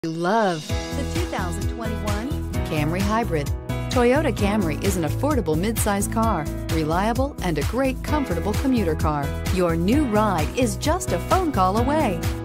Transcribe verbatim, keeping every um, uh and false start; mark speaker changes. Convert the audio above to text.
Speaker 1: Love the two thousand twenty-one Camry Hybrid. Toyota Camry is an affordable midsize car, reliable and a great comfortable commuter car. Your new ride is just a phone call away.